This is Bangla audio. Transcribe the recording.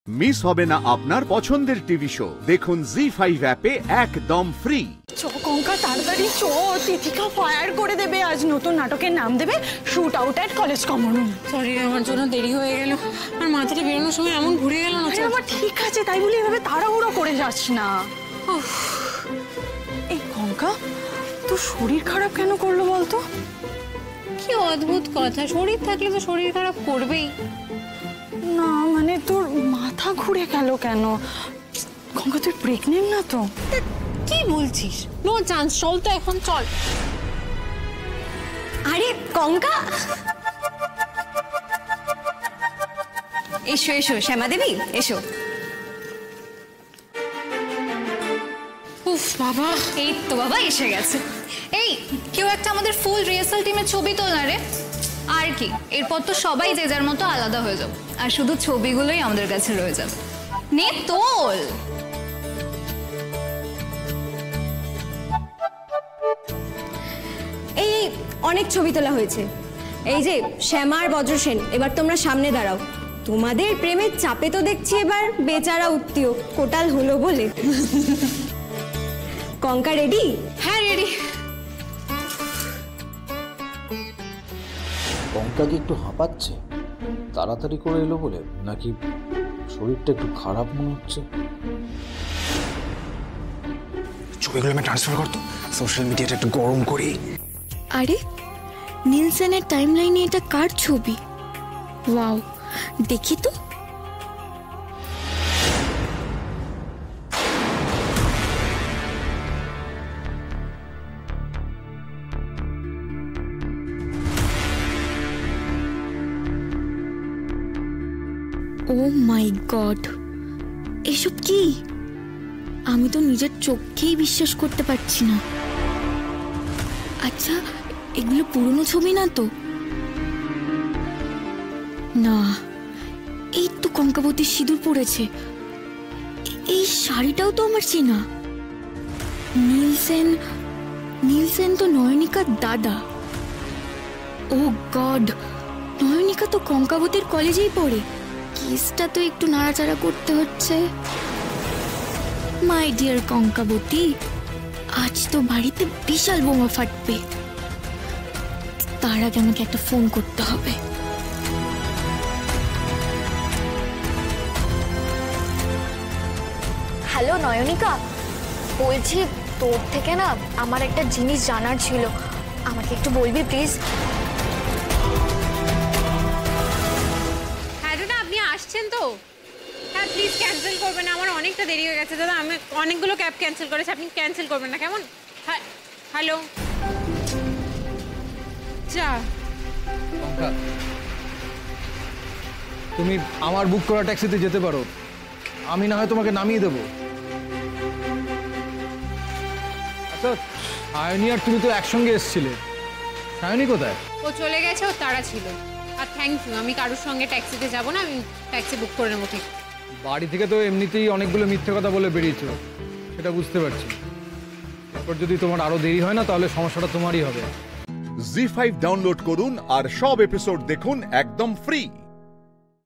মিস হবে না আপনার পছন্দের টিভি শো। দেখুন জি5 অ্যাপে একদম ফ্রি। কঙ্কা তাড়াতাড়ি চ, তিথিকা ফায়ার করে দেবে। আজ নতুন নাটকের নাম দেবে shoot out at college common room. Sorry, আমার জন্য দেরি হয়ে গেল। আর মাথাটা বেরোনোর সময় এমন ঘুরে গেল না। আমার ঠিক আছে, তাই বলে এভাবে তাড়াহুড়ো করে যাস না। এই কঙ্কা, তোর শরীর খারাপ কেন করলো বলতো? কি অদ্ভুত কথা, শরীর থাকলে তো শরীর খারাপ করবেই না। মানে তোর মাথা ঘুরে গেল কেন? কঙ্কা তুই প্রেগনেন্ট না তো? কি বলছিস? নো চান্স, চল তো এখন, চল। আরে কঙ্কা, এসো এসো শ্যামা দেবী, এসো। উফ বাবা, এই তো বাবা এসে গেছে। এই কেউ একটা আমাদের ফুল রিহার্সাল টিমের ছবি তোল না রে। আর কি, এরপর তো সবাই যে যার মতো আলাদা হয়ে যাবে, আর শুধু ছবিগুলোই আমাদের কাছে রয়ে যাবে। নে তোল। এই অনেক ছবি তোলা হয়েছে। এই যে শ্যামা আর বজ্রসেন, এবার তোমরা সামনে দাঁড়াও। তোমাদের প্রেমের চাপে তো দেখছি এবার বেচারা উত্তীয় কোটাল হলো বলে। কঙ্কা রেডি? হ্যাঁ রেডি। কঙ্কা কি একটু হাঁপাচ্ছে? তাড়াতাড়ি করে এলো বলে, নাকি শরীরটা একটু খারাপ মনে হচ্ছে? ছবিগুলো আমি ট্রান্সফার করতো, সোশ্যাল মিডিয়াটা একটু গরম করি। আরে নিলসেনের টাইমলাইনে এটা কার ছবি? ওয়াও, দেখি তো। ও মাই গড, এসব কি? আমি তো নিজের চোখকেই বিশ্বাস করতে পারছি না। আচ্ছা, এগুলো পুরনো ছবি না তো? না, এই তো কঙ্কাবতীর সিঁদুর পড়েছে। এই শাড়িটাও তো আমার চেনা। নীলসেন তো নয়নিকার দাদা। ও গড, নয়নিকা তো কঙ্কাবতীর কলেজেই পড়ে। কেসটা তো একটু নাড়াচাড়া করতে হচ্ছে। মাই ডিয়ার কঙ্কাবতী, আজ তো বাড়িতে বিশাল বোমা ফাটবে। তার আগে আমাকে একটা ফোন করতে হবে। হ্যালো নয়নিকা, বলছি তোর থেকে না আমার একটা জিনিস জানার ছিল, আমাকে একটু বলবি প্লিজ? হ্যাঁ দাদা, আপনি আসছেন তো? হ্যাঁ প্লিজ ক্যান্সেল করবেন না, আমার অনেকটা দেরি হয়ে গেছে দাদা। আমি অনেকগুলো ক্যাব ক্যান্সেল করেছি, আপনি ক্যান্সেল করবেন না কেমন? হ্যাঁ হ্যালো। যা তুমি আমার বুক করা ট্যাক্সিতে যেতে পারো, আমি না হয় তোমাকে নামিয়ে দেবো। আচ্ছা, সায়নী আর তুমি তো একসঙ্গে এসেছিলে, সায়নী কোথায়? ও চলে গেছে, ও তারা ছিল। আর থ্যাংক ইউ, আমি কারোর সঙ্গে ট্যাক্সিতে যাব না, আমি ট্যাক্সি বুক করে নেবো। ঠিক, বাড়ি থেকে তো এমনিতেই অনেকগুলো মিথ্যে কথা বলে বেরিয়েছো, সেটা বুঝতে পারছি। তারপর যদি তোমার আরো দেরি হয় না, তাহলে সমস্যাটা তোমারই হবে। জি5 ডাউনলোড করুন আর সব এপিসোড দেখুন একদম ফ্রি।